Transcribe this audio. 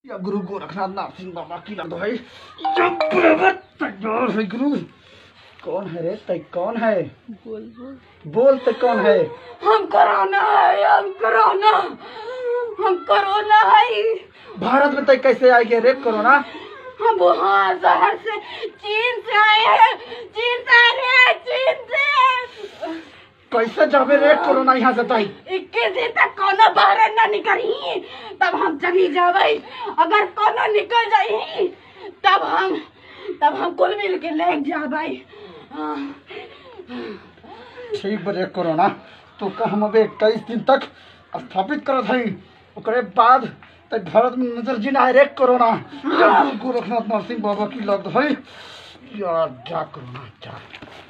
या गुरु गोरखनाथ नारसिंह बाबा की लग भाई जब बराबर तैयार है गुरु। कौन है रे तै कौन है? बोल बोल बोल तै कौन है? हम कोरोना है, हम कोरोना है। भारत में तै कैसे आई है रे कोरोना? हम वहाँ शहर से चीन से आए हैं, चीन से आ रहे हैं, चीन से। कैसे जाबे रे कोरोना यहाँ से तै? 21 दिन तक कोनो बाहर न निकली तब हम चली जावे। अगर कोनो निकल जाई तब हम कुल मिल के ले जावे। ठीक बे रे कोरोना तो का हम अब 21 दिन तक स्थापित करत हई, ओकरे बाद तै भारत में नजर जिन आए रे कोरोना। या गुरु गोरखनाथ नरसिंह बाबा की लग हई। या जा कोरोना जा।